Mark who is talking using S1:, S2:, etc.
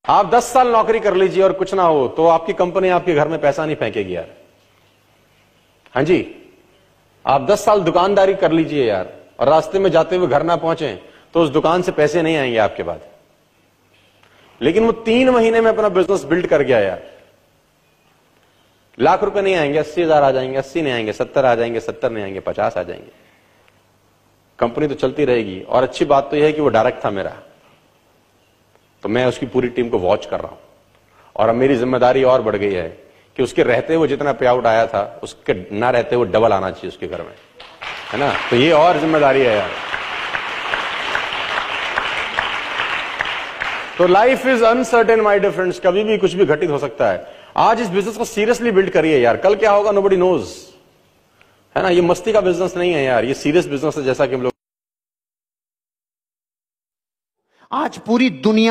S1: आप 10 साल नौकरी कर लीजिए और कुछ ना हो तो आपकी कंपनी आपके घर में पैसा नहीं फेंकेगी यार। हां जी, आप 10 साल दुकानदारी कर लीजिए यार और रास्ते में जाते हुए घर ना पहुंचे तो उस दुकान से पैसे नहीं आएंगे आपके बाद। लेकिन वो 3 महीने में अपना बिजनेस बिल्ड कर गया यार। लाख रुपए नहीं आएंगे, 80,000 आ जाएंगे, 80 नहीं आएंगे, 70 आ जाएंगे, 70 नहीं आएंगे, 50 आ जाएंगे। कंपनी तो चलती रहेगी। और अच्छी बात तो यह है कि वो डायरेक्ट था मेरा, तो मैं उसकी पूरी टीम को वॉच कर रहा हूं। और अब मेरी जिम्मेदारी और बढ़ गई है कि उसके रहते हुए जितना पे आउट आया था उसके ना रहते हुए डबल आना चाहिए उसके घर में, है ना। तो ये और जिम्मेदारी है यार। तो life is uncertain my dear friends, कभी भी कुछ भी घटित हो सकता है। आज इस बिजनेस को सीरियसली बिल्ड करिए यार, कल क्या होगा नोबडी नोज, है ना। ये मस्ती का बिजनेस नहीं है यार, ये सीरियस बिजनेस है। जैसा कि हम लोग
S2: आज पूरी दुनिया